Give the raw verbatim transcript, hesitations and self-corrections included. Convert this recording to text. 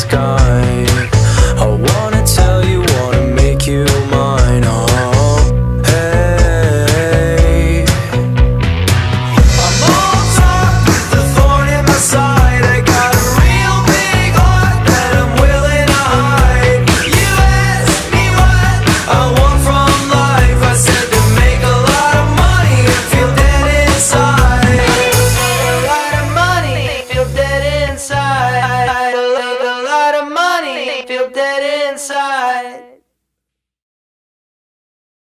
sky. I wanna tell you, wanna make you mine. Oh, hey. I'm all talk with the thorn in my side. I got a real big heart that I'm willing to hide. You asked me what I want from life. I said to make a lot of money and feel dead inside. A lot of money, feel dead inside. A lot of money, feel dead inside.